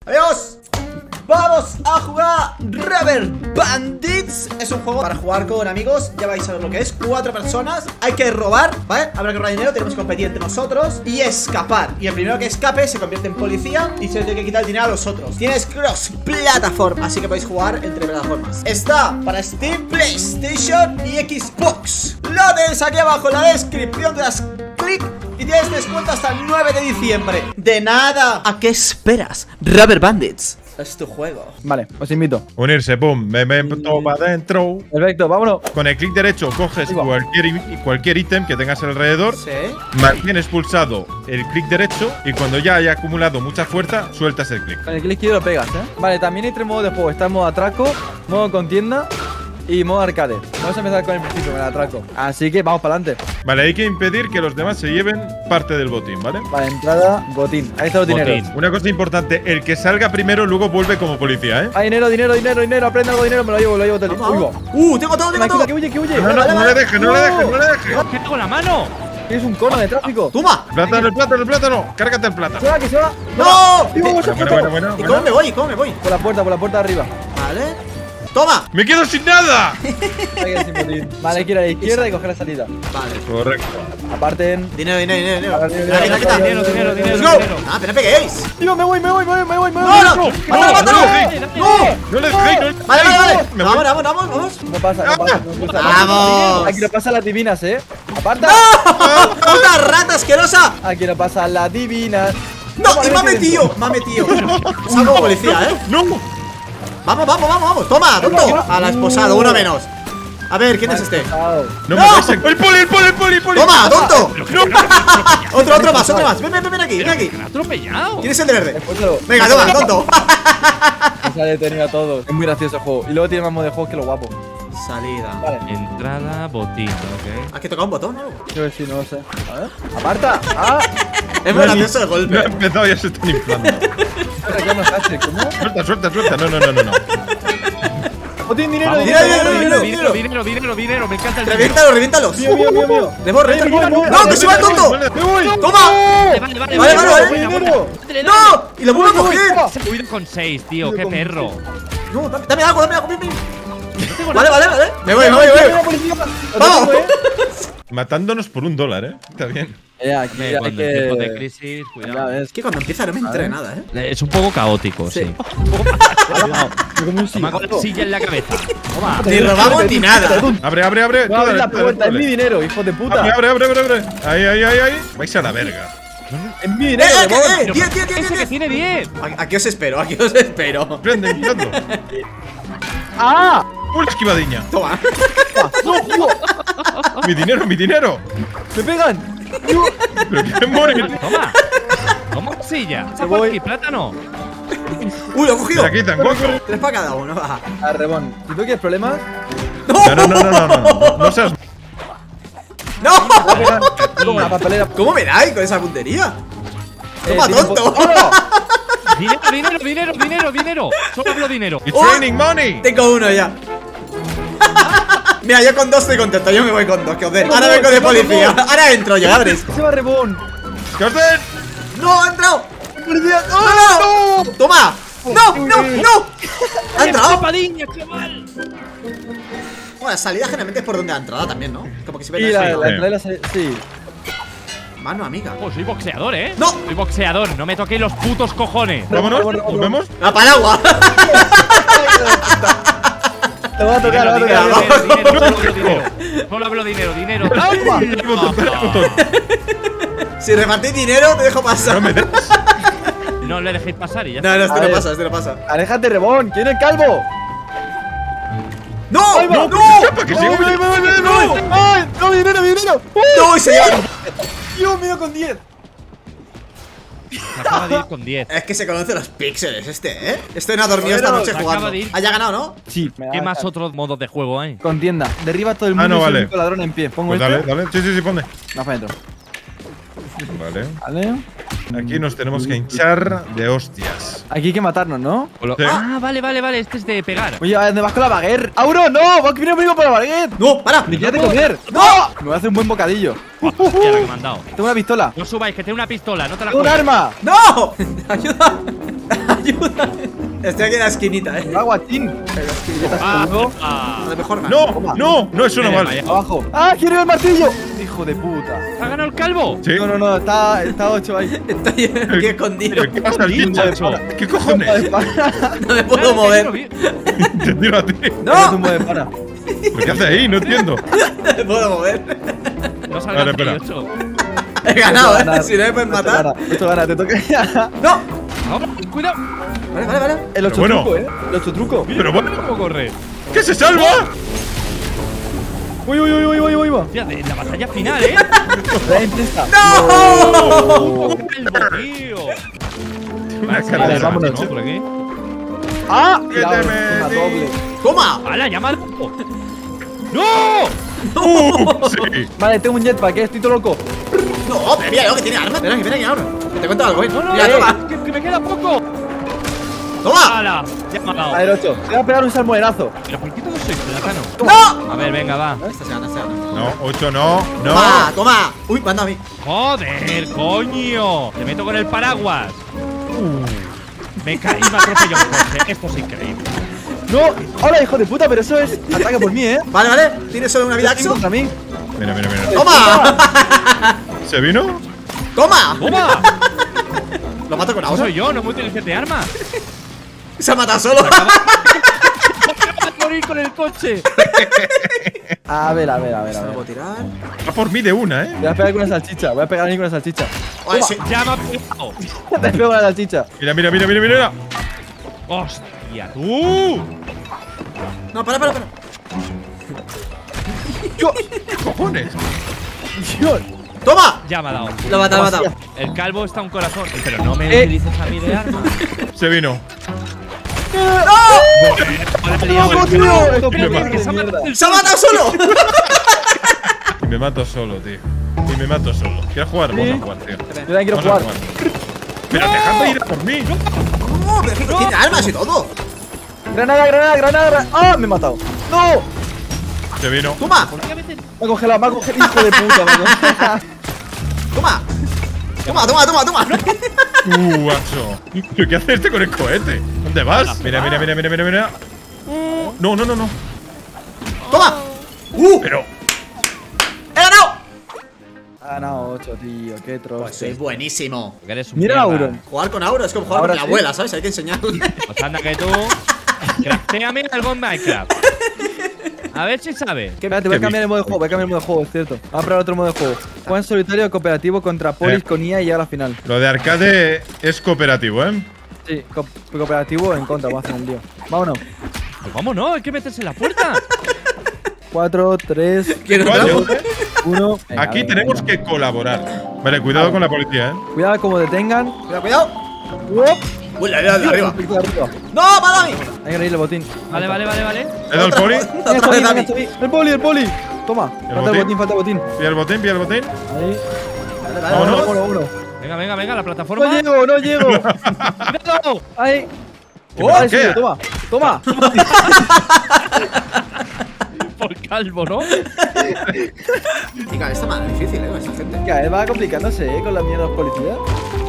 Adiós. Vamos a jugar Rubber Bandits. Es un juego para jugar con amigos. Ya vais a ver lo que es. 4 personas. Hay que robar, ¿vale? Habrá que robar dinero. Tenemos que competir entre nosotros y escapar. Y el primero que escape se convierte en policía y se le tiene que quitar el dinero a los otros. Tienes cross plataforma, así que podéis jugar entre plataformas. Está para Steam, PlayStation y Xbox. Lo tenéis aquí abajo en la descripción. Te das clic y tienes descuento hasta el 9 de diciembre. De nada. ¿A qué esperas? Rubber Bandits es tu juego. Vale, os invito. Unirse, boom, me meto para adentro. Perfecto, vámonos. Con el clic derecho coges cualquier ítem que tengas alrededor. Sí. Mantienes pulsado el clic derecho y cuando ya haya acumulado mucha fuerza, sueltas el clic. Con el clic izquierdo lo pegas, Vale, también hay 3 modos de juego. Está el modo atraco, modo contienda y modo arcade. Vamos a empezar con el principio, con el atraco. Así que vamos para adelante. Vale, hay que impedir que los demás se lleven parte del botín, ¿vale? Vale, entrada, botín. Ahí está los dineros. Una cosa importante, el que salga primero luego vuelve como policía, ¿eh? Ah, dinero. Aprende algo de dinero, me lo llevo. Tengo todo. Que huye. No le dejes. ¿Qué tengo en la mano? Es un cono de tráfico. ¡Toma! El plátano. Cárgate el plátano. Se va. ¡No! Bueno. ¿Y cómo me voy? Por la puerta de arriba. Vale. ¡Toma! ¡Me quedo sin nada! Vale, hay que ir a la izquierda y coger la salida. Vale. Correcto. Aparten. Dinero. Dinero. Dinero. Ah, pero no peguéis. Tío, me voy. No. No le dejéis. Vale. Vamos. No pasa. Vamos. Aquí no pasan las divinas, ¡Aparta! ¡Puta rata asquerosa! Aquí no pasan las divinas. ¡No! ¡Y me ha metido! Salgo como policía, ¡No! Vamos. ¡Toma, tonto! Al esposado, uno menos. A ver, ¿quién es este? ¡No me vais a... ¡El poli! ¡Toma, tonto! Otro más. Ven aquí. Me ha atropellado. ¿Quién es el de verde? Despósalo. Venga, toma, tonto. Se ha detenido a todos. Es muy gracioso el juego. Y luego tiene más modos de juego que lo guapo. Salida. Vale. Entrada, botín, ok. ¿Has que tocar un botón o algo? Yo ver si no lo sé. A ver. ¡Aparta! Es muy gracioso el No ha golpe. empezado, ya se están inflando. ¿Cómo? Suelta. No. Botín, dinero. Dinero. Me encanta el dinero. Reviéntalos. Mío. Reviéntalo. ¡No, que se va el tonto! Me voy. ¡Toma! Dinero. ¡No! ¡Y lo vuelvo a coger! Se cuida con 6, tío. Qué perro. No, dame algo, ven. Vale. Me voy. ¡Vamos! ¡Vamos! Matándonos por $1, Está bien. Aquí hay Cuando en tiempo de que… crisis, Ya cuidado. ves. Es que cuando empieza no me entra nada, Es un poco caótico, sí. Como un Toma con silla en la cabeza. Toma. Ni robamos ni nada. Abre. No abres la puerta, es mi dinero, hijo de puta. Abre. Ahí. Vais a la verga. Es mi dinero, Rebón. 10. Ese que tiene 10. Aquí os espero. Prende, intentando. ¡Ah! ¡Una esquivadiña! Toma. ¡Mi dinero! ¡Me pegan! ¡Pero qué morir! Toma silla. Se voy. Aquí, plátano. Uy, lo he cogido. Aquí tampoco. 3 para cada uno. Va. A Rebón, si tú quieres problemas, No seas. ¡No! como la papelera. ¿Cómo me dais con esa puntería? Toma, tiene tonto. Dinero. Solo hablo dinero. It's raining money. Tengo uno ya. Mira, yo con 2 estoy contento. Yo me voy con 2. Que os den. Ahora vengo de policía. Ahora entro yo, ya veréis. Se va Rebón. ¿Qué os den? ¡No! ¡Ha entrado! ¡No! ¡Toma! ¡No! ¡Ha entrado! ¡Chapadilla, chaval! Bueno, la salida generalmente es por donde ha entrado también, ¿no? Como que si Y ves la entrada y la salida. Sí. Mano amiga. Pues soy boxeador, ¡No! Soy boxeador, no me toquéis los putos cojones. Vámonos, nos vemos. ¡La paraguas! Te voy a tocar, Solo hablo dinero. Si repartís dinero, te dejo pasar. No me des. No le dejéis pasar y ya No, está. este no pasa. Aléjate, Rebón. ¿Quién es el calvo? ¡No! ¡No! ¡Que se huye! ¡Ay! ¡No, mi dinero! ¡No! Y se lleva. Dios mío, con 10. Se acaba de ir con 10. Es que se conoce los píxeles ¿eh? Este no ha dormido esta noche se jugando. acaba de ir. ¿Haya ganado, no? Sí. ¿Qué más otros modos de juego hay? Contienda. Derriba a todo el mundo no, y soy vale. el único ladrón en pie. Pongo Pues este. dale. Sí, pone. No, para adentro. Vale. Aquí nos tenemos que hinchar de hostias. Aquí hay que matarnos, ¿no? Sí. Ah, vale, este es de pegar. Oye, ¿a dónde vas con la baguette? ¡Auro, no! ¡Va a venir conmigo por la baguette! ¡No! ¡Para! ¡Ni quieres comer! ¡No! Me voy a hacer un buen bocadillo. Hostia, la que me han dado. Tengo una pistola. No subáis, que tengo una pistola, no te la ¡Tengo un juegues. arma! ¡No! ¡Ayuda! Ayuda. Estoy aquí en la esquinita, Agua, Tin. Ah, A lo mejor No, no, eso no vale. Abajo. ¡Ah, quiero el martillo! Hijo de puta. ¿Ha ganado el calvo? Sí. No, está 8 ahí. Estoy aquí escondido. ¿Qué pasa al Tío, macho? ¿Qué cojones? No me puedo mover. Te tiro a ti. No. Zumo de pana. ¿Pero qué hace ahí? No entiendo. No me puedo mover. No salga Vale, espera. 38. He ganado, Ganar. Si no me pueden matar. Esto gana, te toca. ¡No! Vamos, cuidado. Vale. El 8 Bueno. truco, El 8 truco. Pero bueno, ¿Cómo corre? ¿qué se salva? Uy. Hostia, de la batalla final, ¿eh? La empieza. ¡No! Calvo, tío. Una cara Vale, de vámonos. macho. ¿Por aquí? ¡Ah! ¿Qué La te una metí? doble. ¡Toma! ¡Hala, llámalo! ¡No! Sí. Vale, tengo un jetpack, estoy todo loco. No, pero mira, que tiene armas. Mira, que viene aquí ahora. Que te cuento algo, ¿eh? No, Mira, toma. que me queda poco. ¡Toma! ¡Hala! Ya me ha dado. A ver, 8. Te voy a pegar un salmoerazo. ¿Pero por qué todos sois plátano? ¡No! A ver, venga, va. Esta se gana. No, 8 no. ¡Toma! No. ¡Toma! ¡Uy, manda a mí! ¡Joder, coño! Te meto con el paraguas. Me caí y me atropelló un coche. Esto es increíble. ¡No! ¡Hola, hijo de puta! Pero eso es ataque por mí, Vale. ¿Tienes solo una vida, Axo? Axo? Contra mí. Mira. ¡Toma! ¿Se vino? ¡Toma! ¡Toma! Lo mato con No ahora. soy yo, no me utilicé de arma. Se ha matado solo. Acaba de morir con el coche. A ver. Me puedo tirar. Va por mí de una, Voy a pegar con una salchicha. Voy a pegar a mí con una salchicha. Ay, sí. Ya me ha pegado. Te pego con la salchicha. Mira. ¡Hostia, tú! No, para. ¿Qué cojones? Dios. ¡Toma! Ya me ha dado. Lo he matado. El calvo está un corazón. Pero no me utilices a mí de arma. Se vino. ¡No, tío! Esto Me mato. es mierda. ¡Se ha matado solo! Y me mato solo, tío. ¿Quieres jugar? Vamos a jugar, tío. Yo también quiero Vamos a jugar. Pero dejadme ir a por mí. ¿Cómo? Pero es que tiene armas y todo. Granada. ¡Ah! Me he matado. ¡No! Se vino. ¡Toma! ¿Por qué a veces Me ha congelado, hijo de puta, ¡Toma! ¡Toma! Macho. ¿Pero qué hace este con el cohete? ¿Dónde vas? Mira. No. ¡Toma! Pero. ¡He ganado! Ha ganado 8, tío. Qué trozo. Pues soy buenísimo. que eres un Mira, mierda. Auron. Jugar con Auro es como jugar Ahora con mi sí. abuela, ¿sabes? Hay que enseñarle. Pues anda que tú. Craftéame algo en Minecraft. A ver si sabe. Espérate, voy a cambiar el modo de juego, es cierto. Vamos a probar otro modo de juego. Juega en solitario cooperativo contra Polis con IA y llega a la final. Lo de arcade es cooperativo, ¿eh? Sí, cooperativo en contra, vamos a hacer un lío. Vámonos. Pues vámonos, hay que meterse en la puerta. 4, 3, ¿Quién ¿Cuál? entra? 1. Aquí tenemos que colaborar. Vale, cuidado con la policía, ¿eh? Cuidado como detengan. Cuidado. ¡Uop! Uy, la de arriba. Arriba. ¡No, para mí! Hay que reír el botín. Vale. ¿He dado el poli? Otra vez a mí. El poli. Toma, falta el botín, Pilla el botín. Ahí. Vámonos. Vámonos. Venga, la plataforma. No llego. ¡Cuidado! Ahí. ¿Qué? Ahí sí, ¿Qué? toma. Por calvo, ¿no? Chica, esta más difícil, esa gente. Cada vez va complicándose, con la mierda de los policías.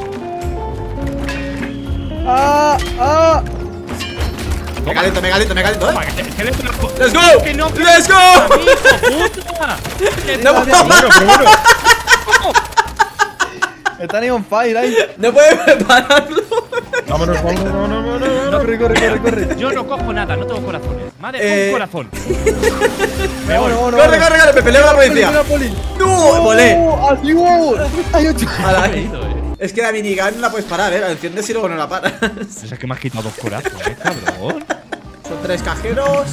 ¡Ah! Me caliento, Toma, ¿eh? que le trajo. ¡Let's go! ¡Que no! ¡Let's go! ¡Hijo puta! ¡Que No no! puedo, Pero bueno. Están ahí on fire, ahí. no puedo prepararlo. Vámonos. Corre. Yo no cojo nada, no tengo corazones. Madre, un corazón. Vámonos. Corre, me peleo con la policía. ¡No! ¡Volé! ¡Adiós! ¡Hay 8! Ala, He ido, Es que la minigun no la puedes parar, la enciendes y luego no la paras. O sea que me has quitado 2 corazones, cabrón. Son 3 cajeros.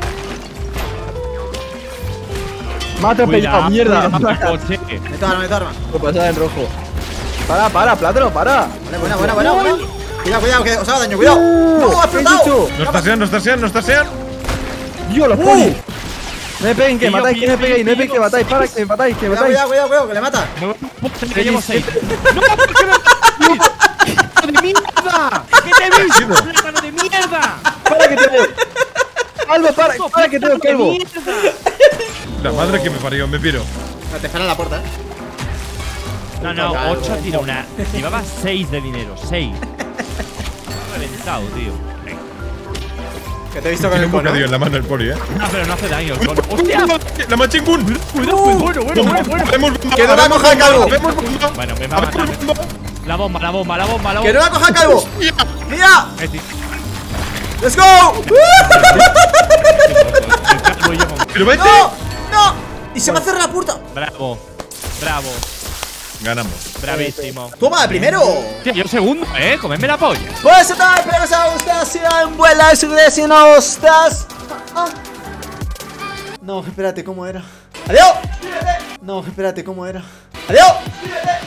Me ha atropellado, mierda. cuidado, coche. Meto arma. Lo pasaba en rojo. Para, plátano, para. Vale, buena. Cuidado, que os haga daño, cuidado. ¡No, ha ¿qué he explotado! dicho? No estarsean. Dios, los polis. No me peguen, que matáis, que me peguéis, no me peguéis, que matáis, que matáis. Cuidado, que le mata. Me voy a puta que llevo 6. ¡No! ¿Por qué me ¡hijo de mierda! ¿Qué te ves? ¡Plátano de mierda! Para que te veo. Alba, para que te veo, ¡Plátano de calvo. mierda! La madre que me parió, me piro. Te espera en la puerta, No, 8 tira una. Llevaba 6 de dinero, 6. reventado, tío. Venga. Que te he visto con Tiene el un cono. bocadillo en la mano el poli, No, pero no hace daño el cono. ¡Hostia! ¡La Machine Gun! Cuidado, bueno. Que no la coja el calvo. Bueno, me va a matar. La bomba. Que no la coja el calvo. ¡Mira! Tío. ¡Let's go! ¡Pero vete! ¡No! ¡No! Y se me ha cerrado la puerta. Bravo. Ganamos. Bravísimo. Toma, el primero. Tío, yo segundo, comedme la polla. Pues eso tal, espero que os haya gustado. Si en buen like, suscríbete si no estás. No, espérate, ¿cómo era? ¡Adiós! No, espérate, ¿cómo era? ¡Adiós!